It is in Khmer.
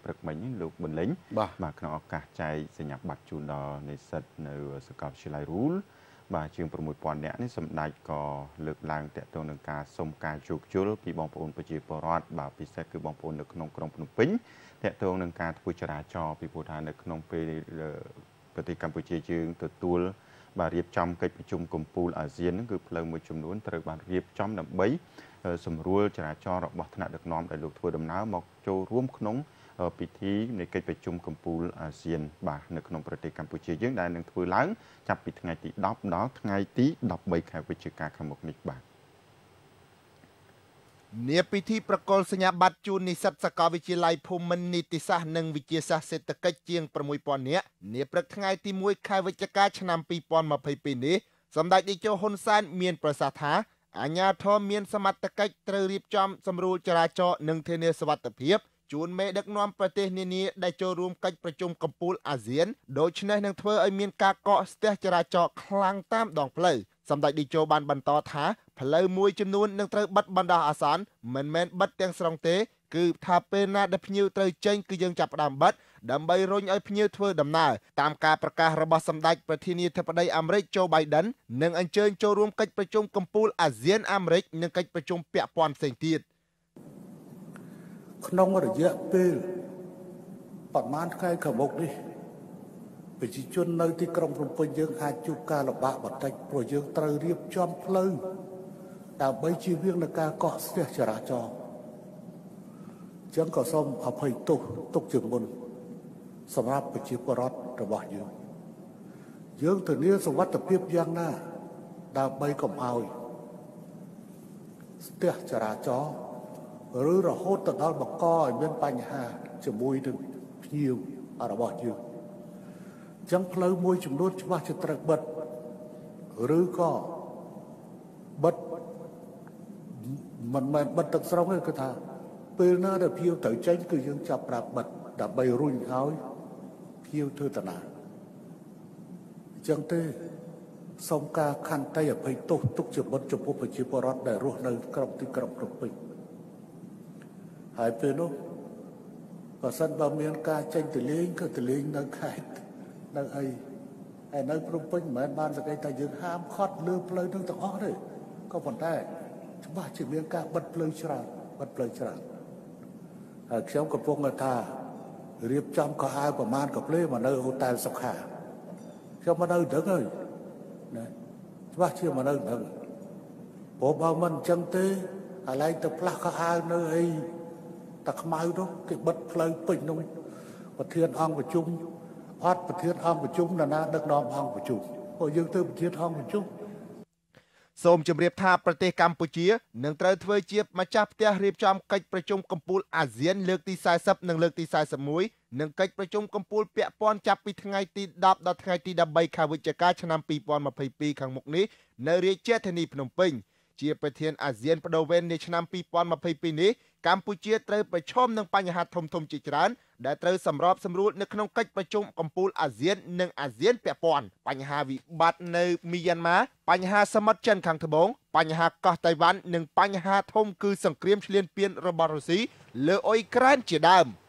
ព្រឹកមិញលោកប៊ុនលេងបាទក្នុងឱកាសចែកសញ្ញាបត្រជូនដល់និស្សិតនៅសាកលវិទ្យាល័យរូលបាទជាង 6000 នាក់នេះសម្ដេចក៏លើកឡើងទាក់ទងនឹងការសុំការយោគយល់ពីបងប្អូនប្រជាពលរដ្ឋបាទពិសេសគឺបងប្អូននៅក្នុងក្រុងភ្នំពេញទាក់ទងនឹងការធ្វើចរាចរណ៍ពីព្រោះថានៅក្នុងពេលប្រទេសកម្ពុជាយើងទទួលបាទរៀបចំកិច្ចប្រជុំកំពូលអាស៊ានហ្នឹងគឺផ្លូវមួយចំនួនត្រូវបានរៀបចំដើម្បីសម្រួលចរាចរណ៍របស់ថ្នាក់ដឹកនាំដែលលោកធ្វើដំណើរមកចូលរួមក្នុងពិធីនៃកិច្ចប្រជុំកំពូលអាស៊ានបាទនៅក្នុងប្រទេសកម្ពុជាយើងដែលនឹងធ្វើឡើងចាប់ពីថ្ងៃទី10ដល់ថ្ងៃទី13ខែវិច្ឆិកាខាងមុខនេះបាទនាពិធីប្រគល់សញ្ញាបត្រជូននិស្សិតសាកលវិទ្យាល័យភូមិន្ទនីតិសាស្ត្រនិងវិទ្យាសាស្ត្រសេដ្ឋកិច្ចជាង 6000 នាក់នាព្រឹកថ្ងៃទី1ខែវិច្ឆិកាឆ្នាំ2022នេះសម្ដេចតេជោហ៊ុនសែនមានប្រសាសន៍ថាអាជ្ញាធរមានសមត្ថកិច្ចត្រូវរៀបចំសម្រួលចរាចរណ៍និងធានាសុវត្ថិភាពជូនមេដឹកនាំប្រទេសនានាដែលចូលរួមកិច្ចប្រជុំកំពូលអាស៊ានដូច្នេះនឹងធ្វើឲ្យមានការកកស្ទះចរាចរណ៍ខ្លាំងតាមដងផ្លូវសម្ដេចតេជោបានបន្តថាផ្លូវមួយចំនួននឹងត្រូវបិទបណ្ដោះអាសន្នមិនមែនបិទទាំងស្រុងទេគឺថាពេលណាដែលភ្ញៀវត្រូវចេញគឺយើងចាប់ផ្ដើមបិទដើម្បីរុញឲ្យភ្ញៀវធ្វើដំណើរតាមការប្រកាសរបស់សម្ដេចប្រធានាធិបតីអាមេរិកโจ Biden និងអញ្ជើញចូលរួមកិច្ចប្រជុំកំពូលអាស៊ានអាមេរិកនិងកិច្ចប្រជុំពាក់ព័ន្ធផ្សេងទៀតក្នុងរយៈពេលប្រមាណថ្ងៃខាងមុខនេះប្រជាជននៅទីក្រុងភ្នំពេញយើងអាចជួបការលំបាកបន្តិចព្រោះយើងត្រូវរៀបចំផ្លូវដើម្បីជៀសវាងនឹងការកកស្ទះចរាចរណ៍ចឹងក៏សូមអភ័យទោសទុកជាមុនសម្រាប់ប្រជាពលរដ្ឋរបស់យើងធានាសុវត្ថិភាពយ៉ាងណាដើម្បីកុំឲ្យស្ទះចរាចរណ៍ឬរហូតទៅដល់បង្កឲ្យមានបញ្ហាជាមួយនឹងភ្ញៀវរបស់យើងចឹងផ្លូវមួយចំនួនច្បាស់ជាត្រូវបិទឬក៏បិទមិនមែនបិទទឹកស្រុងទេគឺថាពេលណាដែលភ្ញៀវត្រូវចេញគឺយើងចាប់ប្រាប់បិទដើម្បីរុញឲ្យភ្ញៀវធ្វើដំណើរអញ្ចឹងទេសូមការខន្តីអភ័យទោសទុកជាបុណ្យចំពោះប្រជាពលរដ្ឋដែលរស់នៅក្នុងទីក្រុងភ្នំពេញហើយពេលនោះបើសិនបើមានការចេញទៅលេងក៏ទៅលេងនៅខេត្តនៅអីហើយនៅភ្នំពេញមិនមែនបានសក្តិថាយើងហាមខត់លើផ្លូវនឹងទាំងអស់ទេក៏ប៉ុន្តែច្បាស់ជាមានការបិទផ្លូវច្រើនហើយខ្ញុំកំពុងថារៀបចំកោះអាវប្រមាណកភ្លេមកនៅហូតែលសុខាខ្ញុំមកនៅដឹងហើយណាច្បាស់ជាមកនៅដឹងព្រោះបើមិនអញ្ចឹងទេឥឡូវទៅផ្លាស់កោះអាវនៅអីតាខ្មៅនោះគេបិទផ្លូវពេញនោះប្រធានអង្គប្រជុំអត់ប្រធានអង្គប្រជុំណាដឹកនាំអង្គប្រជុំព្រោះយើងទៅប្រធានអង្គប្រជុំសូមជម្រាបថាប្រទេសកម្ពុជានឹងត្រូវធ្វើជាម្ចាស់ផ្ទះរៀបចំកិច្ចប្រជុំកំពូលអាស៊ានលើកទី40និងលើកទី41និងកិច្ចប្រជុំកំពូលពាក់ព័ន្ធចាប់ពីថ្ងៃទី10ដល់ថ្ងៃទី13ខែវិច្ឆិកាឆ្នាំ2022ខាងមុខនេះនៅរាជធានីភ្នំពេញជាប្រធានអាស៊ានបដូវវេននៃឆ្នាំ2022នេះកម្ពុជាត្រូវប្រឈមនឹងបញ្ហាធំៗជាច្រើនដែលត្រូវសម្របសម្រួលនៅក្នុងកិច្ចប្រជុំកំពូលអាស៊ាននិងអាស៊ានពាក់ព័ន្ធបញ្ហាវិបត្តិនៅមីយ៉ាន់ម៉ាបញ្ហាសមុទ្រចិនខាងត្បូងបញ្ហាកោះតៃវ៉ាន់និងបញ្ហាធំគឺសង្គ្រាមឈ្លានពានរបស់រុស្ស៊ីលើអ៊ុយក្រែនជាដើម។